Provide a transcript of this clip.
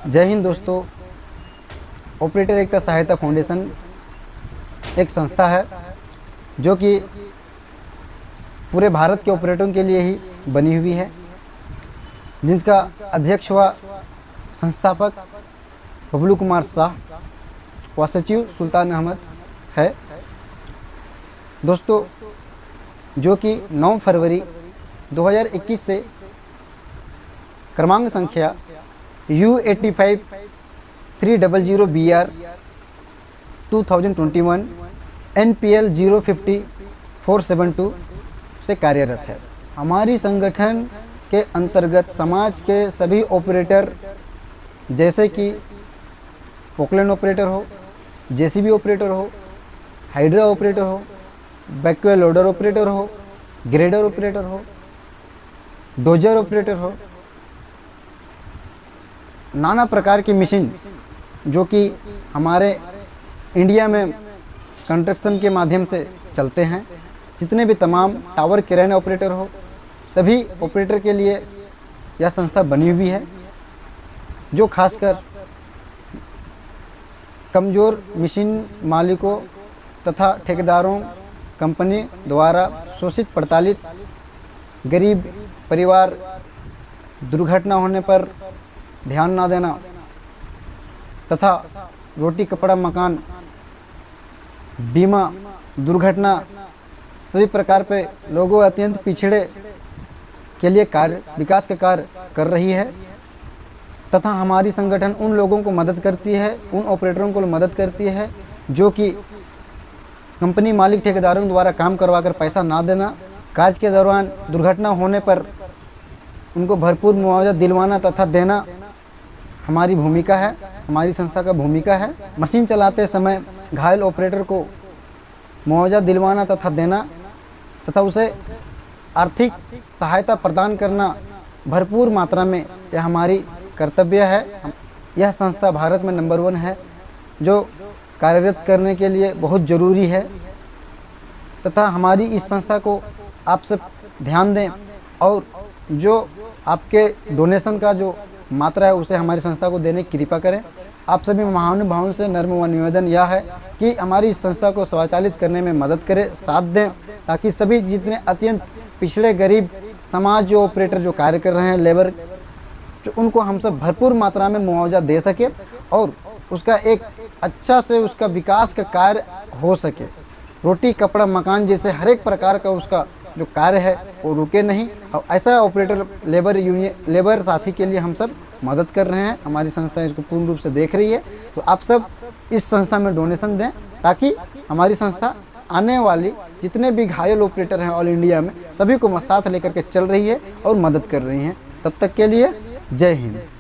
जय हिंद दोस्तों। ऑपरेटर एकता सहायता फाउंडेशन एक संस्था है जो कि पूरे भारत के ऑपरेटरों के लिए ही बनी हुई है, जिसका अध्यक्ष व संस्थापक बबलू कुमार शाह व सचिव सुल्तान अहमद है। दोस्तों, जो कि 9 फरवरी 2021 से क्रमांक संख्या U85 300 BR 2021 NPL 050 472 से कार्यरत है। हमारी संगठन के अंतर्गत समाज के सभी ऑपरेटर जैसे कि पोकलैंड ऑपरेटर हो, जेसीबी ऑपरेटर हो, हाइड्रा ऑपरेटर हो, बैकवेल लोडर ऑपरेटर हो, ग्रेडर ऑपरेटर हो, डोजर ऑपरेटर हो, नाना प्रकार की मशीन जो कि हमारे इंडिया में कंस्ट्रक्शन के माध्यम से चलते हैं, जितने भी तमाम टावर क्रेन ऑपरेटर हो, सभी ऑपरेटर के लिए यह संस्था बनी हुई है, जो खासकर कमज़ोर मशीन मालिकों तथा ठेकेदारों, कंपनी द्वारा शोषित प्रताड़ित गरीब परिवार, दुर्घटना होने पर ध्यान ना देना तथा रोटी कपड़ा मकान, बीमा, दुर्घटना सभी प्रकार पे लोगों अत्यंत पिछड़े के लिए कार्य विकास के कार्य कर रही है तथा हमारी संगठन उन लोगों को मदद करती है, उन ऑपरेटरों को मदद करती है जो कि कंपनी मालिक ठेकेदारों द्वारा काम करवाकर पैसा ना देना, कार्य के दौरान दुर्घटना होने पर उनको भरपूर मुआवजा दिलवाना तथा देना हमारी भूमिका है, हमारी संस्था का भूमिका है। मशीन चलाते समय घायल ऑपरेटर को मुआवजा दिलवाना तथा देना तथा उसे आर्थिक सहायता प्रदान करना भरपूर मात्रा में यह हमारी कर्तव्य है। यह संस्था भारत में नंबर 1 है, जो कार्यरत करने के लिए बहुत ज़रूरी है तथा हमारी इस संस्था को आप सब ध्यान दें और जो आपके डोनेशन का जो मात्रा है उसे हमारी संस्था को देने की कृपा करें। आप सभी महानुभावों से नर्म व निवेदन यह है कि हमारी इस संस्था को स्वचालित करने में मदद करें, साथ दें, ताकि सभी जितने अत्यंत पिछड़े गरीब समाज जो ऑपरेटर जो कार्य कर रहे हैं, लेबर, जो उनको हम सब भरपूर मात्रा में मुआवजा दे सके और उसका एक अच्छा से उसका विकास का कार्य हो सके। रोटी कपड़ा मकान जैसे हर एक प्रकार का उसका जो कार्य है वो रुके नहीं, और ऐसा ऑपरेटर लेबर साथी के लिए हम सब मदद कर रहे हैं। हमारी संस्था इसको पूर्ण रूप से देख रही है, तो आप सब इस संस्था में डोनेशन दें ताकि हमारी संस्था आने वाली जितने भी घायल ऑपरेटर हैं ऑल इंडिया में सभी को साथ लेकर के चल रही है और मदद कर रही हैं। तब तक के लिए जय हिंद।